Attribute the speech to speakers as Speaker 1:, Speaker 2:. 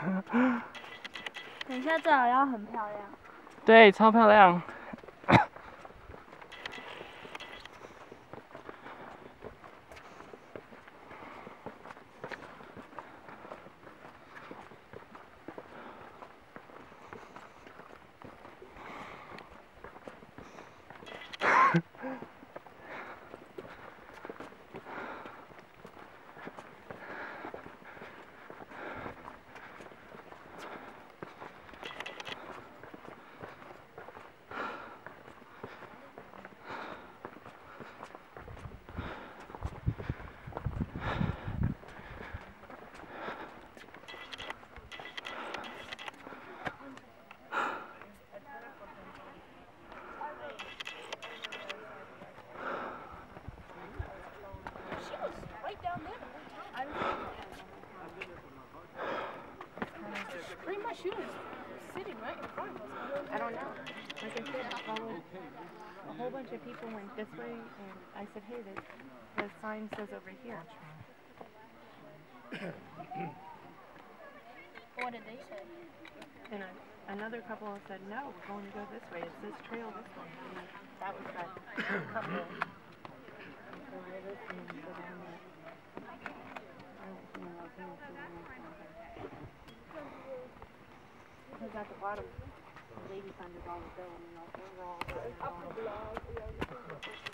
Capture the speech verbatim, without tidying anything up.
Speaker 1: 等一下最好要很漂亮。
Speaker 2: 对，超漂亮。
Speaker 3: Pretty much she was sitting right in front of us. I don't know. Like I said, I followed a whole bunch of people went this way, and I said, hey, the, the sign says over here.
Speaker 1: What did they say?
Speaker 3: And a, another couple said, no, we're going to go this way. It says trail this way. And that was that couple. Because at the bottom, the lady signed us all the bill, and we all, we were all